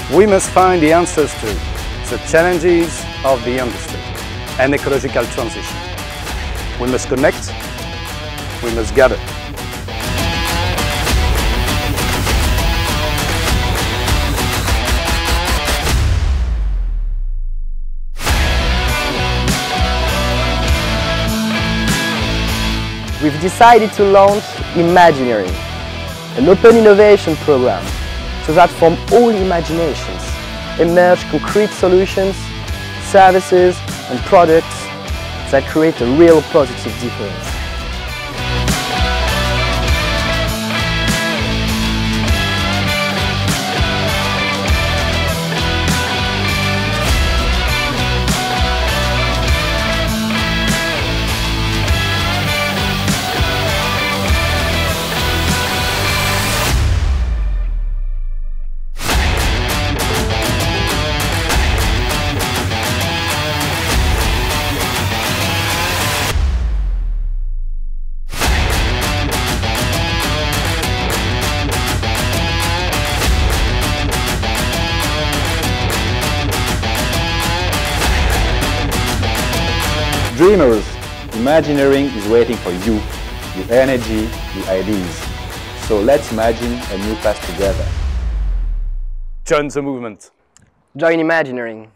We must find the answers to the challenges of the industry and ecological transition. We must connect, we must gather. We've decided to launch Imagineering, an open innovation program, so that from all imaginations emerge concrete solutions, services and products that create a real positive difference. Dreamers, Imagineering is waiting for you, your energy, your ideas. So let's imagine a new path together. Join the movement. Join Imagineering.